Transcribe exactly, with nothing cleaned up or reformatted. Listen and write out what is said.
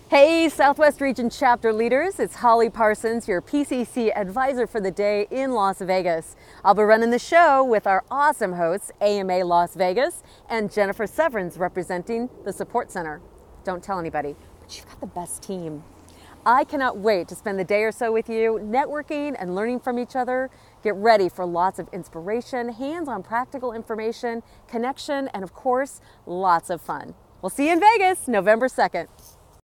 Hey Southwest Region chapter leaders, it's Holly Parsons, your P C C advisor for the day in Las Vegas. I'll be running the show with our awesome hosts, A M A Las Vegas and Jennifer Severance representing the support center. Don't tell anybody, but you've got the best team. I cannot wait to spend the day or so with you, networking and learning from each other. Get ready for lots of inspiration, hands-on practical information, connection, and of course, lots of fun. We'll see you in Vegas, November second.